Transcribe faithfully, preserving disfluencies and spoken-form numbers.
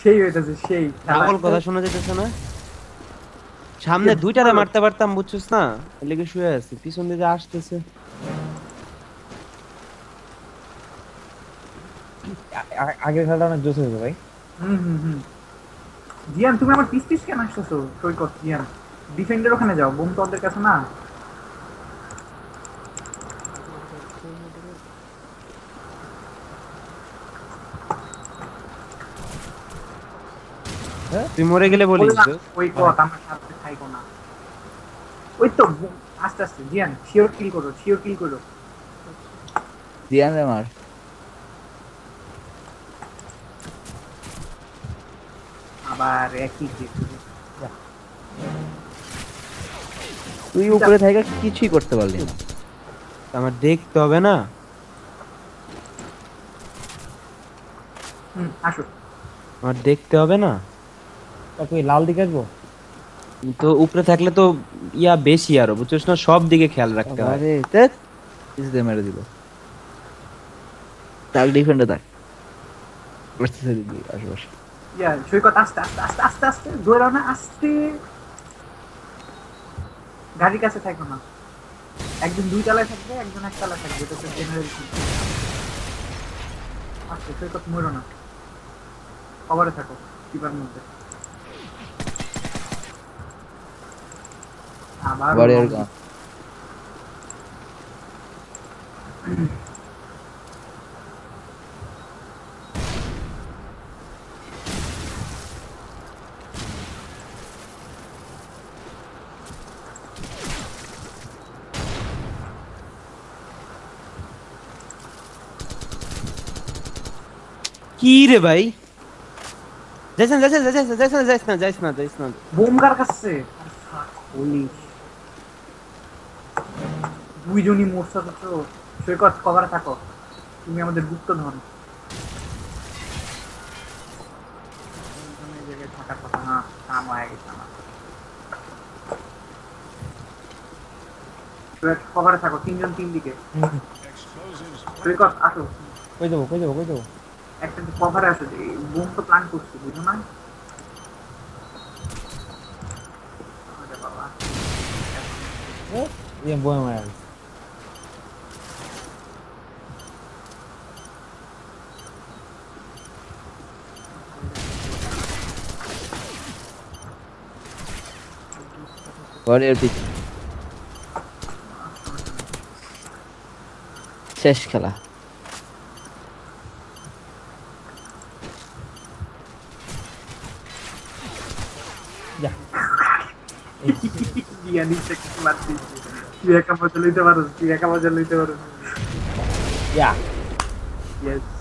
সেই হইতাছে সেই পাগল কথা শোনা যেতেছে না। সামনে দুইটারে মারতে পারতাম বুঝছিস না, এর লেগে শুয়ে আছি, পিছন দিকে আসতেছে। আগের খেলাটা অনেক জোশ হয়েছে ভাই। হুম হুম হুম জিয়ান তুমি আমার পিস পিস কেন আসতেছো সৈকত? জিয়ান ডিফেন্ডার ওখানে যাও, বোম তো ওদের কাছে না। তুই মরে গেলে বলিস বললাম, তো। ওই কত আমার সাথে খাইবো না। ওই তো বোম- আস্তে আস্তে জিয়ান শিওর কিল করো, শিওর কিল করো। জিয়ান রে মার। আবার একই কিল। তুই উপরে থাকা কিছুই করতে পারলি না। আমার দেখতে হবে না। হুম আসো। আমার দেখতে হবে না। তুই লাল দিকে আসবো। তো উপরে থাকলে তো ইয়া বেশি আরো বুঝছিস না, সব দিকে খেয়াল রাখতে হয়। আরে ধ্যাৎ, কিছু দিয়ে মেরে দিল। তাক ডিফেন্ডে থাক, করতেছে দিদি আশেপাশে। ইয়া সৈকত আস্তে আস্তে আস্তে আস্তে আস্তে দৌড়াও না, আস্তে। গাড়ির কাছে থাকো না, একজন দুই তলায় থাকবে, একজন এক তলায় থাকবে, এটা তো জেনারেল। আস্তে সৈকত মরো না, কভারে থাকো কিপার মধ্যে। আবার ওয়ারিয়র গান। কি রে ভাই, যাইস না যাইস না যাইস না যাইস না যাইস না যাইস না যাইস না। বোম কার কাছে? হোলি, দুইজনই মরছে তো। সৈকত কভারে থাকো, তুমি আমাদের গুপ্ত ধন। দুইজনের জায়গায় থাকার কথা না, কাম হয়ে গেছে আমার। সৈকত কভারে থাকো, তিনজন তিন দিকে। সৈকত আসো, কই যাবো কই যাবো কই যাবো? একটা কভারে আসো, বোম তো প্ল্যান করছি বুঝো না। আরে বাবা, ইয়ে বয় মারা। ওয়ারিয়র পিক শেষ খেলা। যা দিয়া নিচে কিছু বাদ দিচ্ছে। তুই একা মজা লইতে পারো, তুই একা মজা লইতে পারো। Ya yes.